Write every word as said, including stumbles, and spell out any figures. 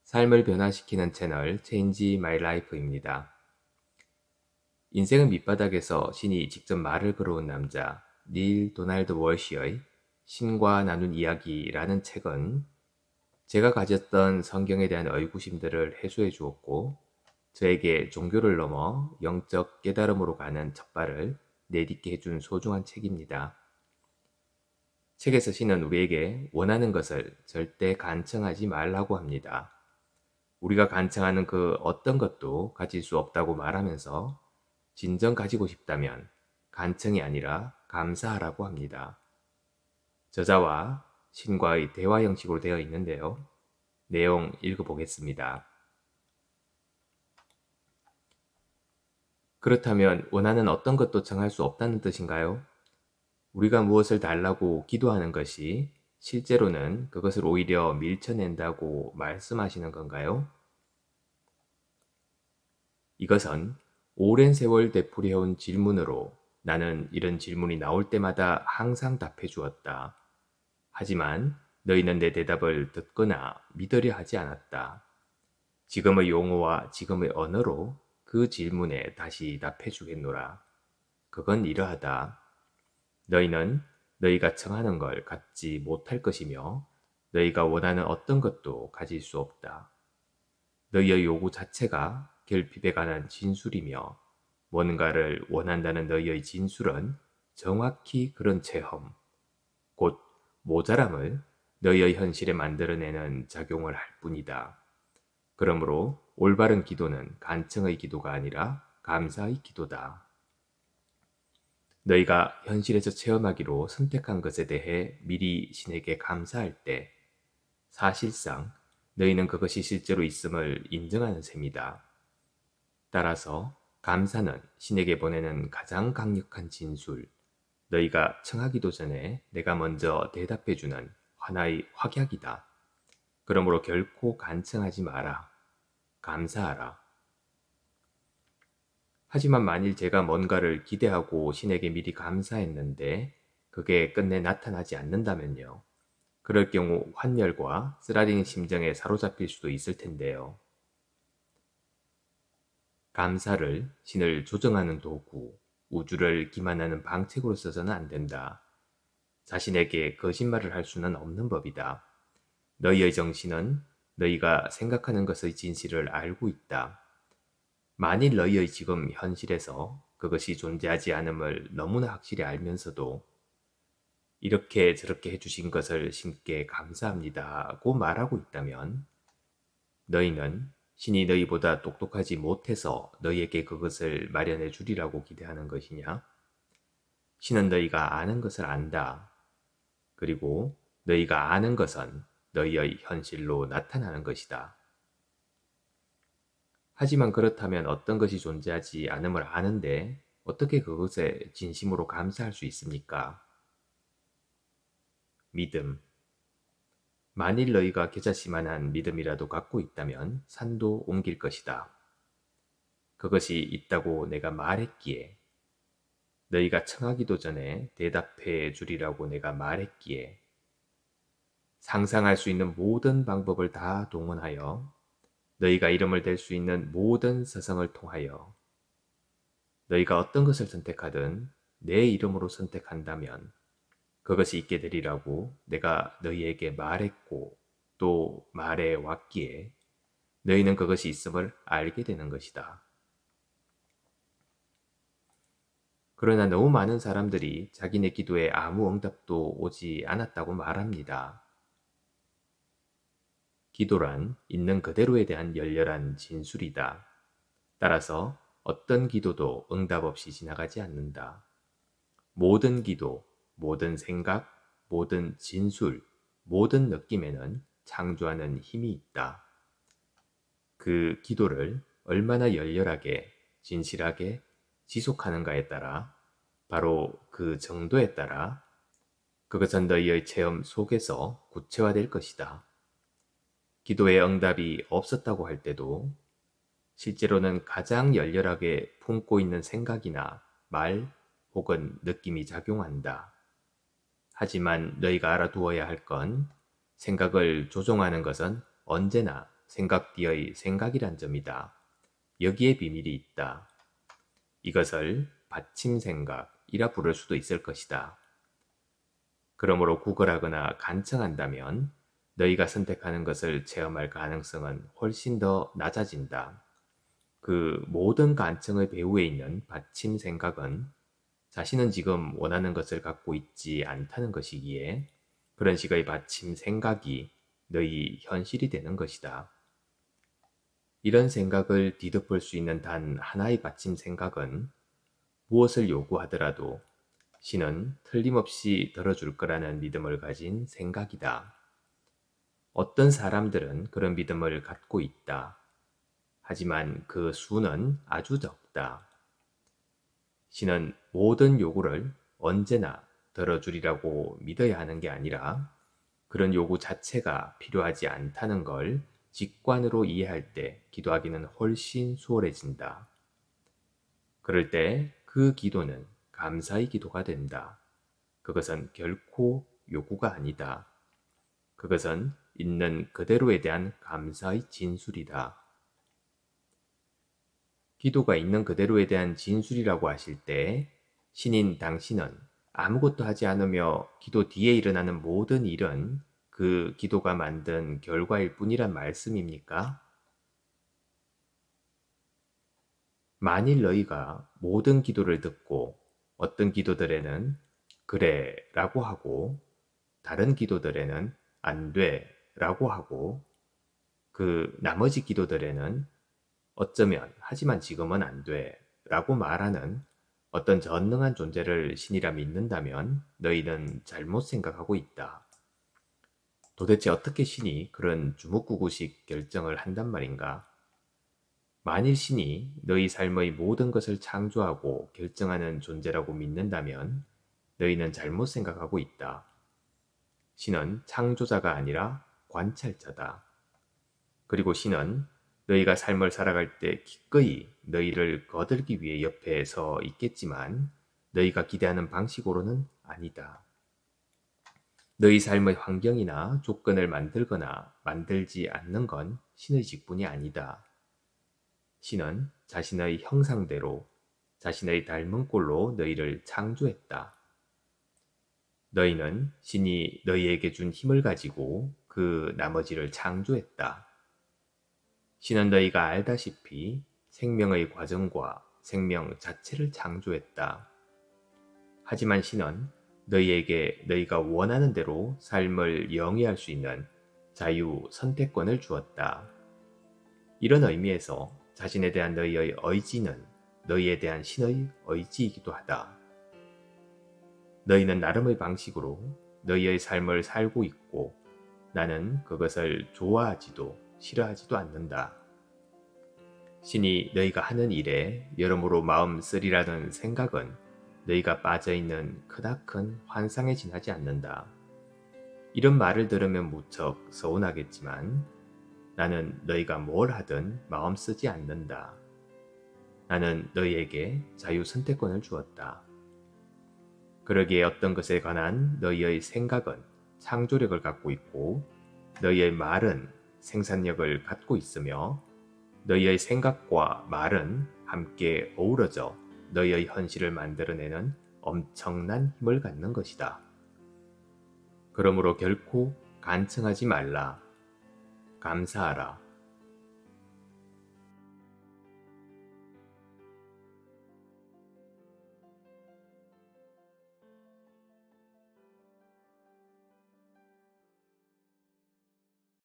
삶을 변화시키는 채널 체인지 마이 라이프입니다. 인생은 밑바닥에서 신이 직접 말을 걸어온 남자 닐 도널드 월시의 신과 나눈 이야기라는 책은 제가 가졌던 성경에 대한 의구심들을 해소해 주었고 저에게 종교를 넘어 영적 깨달음으로 가는 첫발을 내딛게 해준 소중한 책입니다. 책에서 신은 우리에게 원하는 것을 절대 간청하지 말라고 합니다. 우리가 간청하는 그 어떤 것도 가질 수 없다고 말하면서 진정 가지고 싶다면 간청이 아니라 감사하라고 합니다. 저자와 신과의 대화 형식으로 되어 있는데요. 내용 읽어보겠습니다. 그렇다면 원하는 어떤 것도 정할 수 없다는 뜻인가요? 우리가 무엇을 달라고 기도하는 것이 실제로는 그것을 오히려 밀쳐낸다고 말씀하시는 건가요? 이것은 오랜 세월 되풀이해온 질문으로 나는 이런 질문이 나올 때마다 항상 답해 주었다. 하지만 너희는 내 대답을 듣거나 믿으려 하지 않았다. 지금의 용어와 지금의 언어로 그 질문에 다시 답해 주겠노라. 그건 이러하다. 너희는 너희가 청하는 걸 갖지 못할 것이며 너희가 원하는 어떤 것도 가질 수 없다. 너희의 요구 자체가 결핍에 관한 진술이며 뭔가를 원한다는 너희의 진술은 정확히 그런 체험, 곧 모자람을 너희의 현실에 만들어내는 작용을 할 뿐이다. 그러므로 올바른 기도는 간청의 기도가 아니라 감사의 기도다. 너희가 현실에서 체험하기로 선택한 것에 대해 미리 신에게 감사할 때 사실상 너희는 그것이 실제로 있음을 인정하는 셈이다. 따라서 감사는 신에게 보내는 가장 강력한 진술, 너희가 청하기도 전에 내가 먼저 대답해주는 하나의 확약이다. 그러므로 결코 간청하지 마라. 감사하라. 하지만 만일 제가 뭔가를 기대하고 신에게 미리 감사했는데 그게 끝내 나타나지 않는다면요. 그럴 경우 환멸과 쓰라린 심정에 사로잡힐 수도 있을 텐데요. 감사를 신을 조정하는 도구, 우주를 기만하는 방책으로 써서는 안 된다. 자신에게 거짓말을 할 수는 없는 법이다. 너희의 정신은 너희가 생각하는 것의 진실을 알고 있다. 만일 너희의 지금 현실에서 그것이 존재하지 않음을 너무나 확실히 알면서도 이렇게 저렇게 해주신 것을 신께 감사합니다고 말하고 있다면 너희는 신이 너희보다 똑똑하지 못해서 너희에게 그것을 마련해 주리라고 기대하는 것이냐? 신은 너희가 아는 것을 안다. 그리고 너희가 아는 것은 너희의 현실로 나타나는 것이다. 하지만 그렇다면 어떤 것이 존재하지 않음을 아는데 어떻게 그것에 진심으로 감사할 수 있습니까? 믿음. 만일 너희가 겨자씨만한 믿음이라도 갖고 있다면 산도 옮길 것이다. 그것이 있다고 내가 말했기에, 너희가 청하기도 전에 대답해 주리라고 내가 말했기에, 상상할 수 있는 모든 방법을 다 동원하여 너희가 이름을 댈 수 있는 모든 서성을 통하여 너희가 어떤 것을 선택하든 내 이름으로 선택한다면 그것이 있게 되리라고 내가 너희에게 말했고 또 말해 왔기에 너희는 그것이 있음을 알게 되는 것이다. 그러나 너무 많은 사람들이 자기네 기도에 아무 응답도 오지 않았다고 말합니다. 기도란 있는 그대로에 대한 열렬한 진술이다. 따라서 어떤 기도도 응답 없이 지나가지 않는다. 모든 기도, 모든 생각, 모든 진술, 모든 느낌에는 창조하는 힘이 있다. 그 기도를 얼마나 열렬하게, 진실하게 지속하는가에 따라, 바로 그 정도에 따라 그것은 너희의 체험 속에서 구체화될 것이다. 기도의 응답이 없었다고 할 때도 실제로는 가장 열렬하게 품고 있는 생각이나 말 혹은 느낌이 작용한다. 하지만 너희가 알아두어야 할 건 생각을 조종하는 것은 언제나 생각뒤의 생각이란 점이다. 여기에 비밀이 있다. 이것을 받침생각이라 부를 수도 있을 것이다. 그러므로 구걸하거나 간청한다면 너희가 선택하는 것을 체험할 가능성은 훨씬 더 낮아진다. 그 모든 간청의 배후에 있는 받침생각은 자신은 지금 원하는 것을 갖고 있지 않다는 것이기에 그런 식의 받침생각이 너희 현실이 되는 것이다. 이런 생각을 뒤덮을 수 있는 단 하나의 받침생각은 무엇을 요구하더라도 신은 틀림없이 들어줄 거라는 믿음을 가진 생각이다. 어떤 사람들은 그런 믿음을 갖고 있다. 하지만 그 수는 아주 적다. 신은 모든 요구를 언제나 들어주리라고 믿어야 하는 게 아니라 그런 요구 자체가 필요하지 않다는 걸 직관으로 이해할 때 기도하기는 훨씬 수월해진다. 그럴 때 그 기도는 감사의 기도가 된다. 그것은 결코 요구가 아니다. 그것은 있는 그대로에 대한 감사의 진술이다. 기도가 있는 그대로에 대한 진술이라고 하실 때 신인 당신은 아무것도 하지 않으며 기도 뒤에 일어나는 모든 일은 그 기도가 만든 결과일 뿐이란 말씀입니까? 만일 너희가 모든 기도를 듣고 어떤 기도들에는 그래 라고 하고 다른 기도들에는 안 돼 라고 하고 그 나머지 기도들에는 어쩌면 하지만 지금은 안 돼 라고 말하는 어떤 전능한 존재를 신이라 믿는다면 너희는 잘못 생각하고 있다. 도대체 어떻게 신이 그런 주묵구구식 결정을 한단 말인가? 만일 신이 너희 삶의 모든 것을 창조하고 결정하는 존재라고 믿는다면 너희는 잘못 생각하고 있다. 신은 창조자가 아니라 관찰자다. 그리고 신은 너희가 삶을 살아갈 때 기꺼이 너희를 거들기 위해 옆에 서 있겠지만 너희가 기대하는 방식으로는 아니다. 너희 삶의 환경이나 조건을 만들거나 만들지 않는 건 신의 직분이 아니다. 신은 자신의 형상대로 자신의 닮은 꼴로 너희를 창조했다. 너희는 신이 너희에게 준 힘을 가지고 그 나머지를 창조했다. 신은 너희가 알다시피 생명의 과정과 생명 자체를 창조했다. 하지만 신은 너희에게 너희가 원하는 대로 삶을 영위할 수 있는 자유 선택권을 주었다. 이런 의미에서 자신에 대한 너희의 의지는 너희에 대한 신의 의지이기도 하다. 너희는 나름의 방식으로 너희의 삶을 살고 있고 나는 그것을 좋아하지도 싫어하지도 않는다. 신이 너희가 하는 일에 여러모로 마음 쓰리라는 생각은 너희가 빠져있는 크나큰 환상에 지나지 않는다. 이런 말을 들으면 무척 서운하겠지만 나는 너희가 뭘 하든 마음 쓰지 않는다. 나는 너희에게 자유 선택권을 주었다. 그러기에 어떤 것에 관한 너희의 생각은 창조력을 갖고 있고 너희의 말은 생산력을 갖고 있으며 너희의 생각과 말은 함께 어우러져 너희의 현실을 만들어내는 엄청난 힘을 갖는 것이다. 그러므로 결코 간청하지 말라. 감사하라.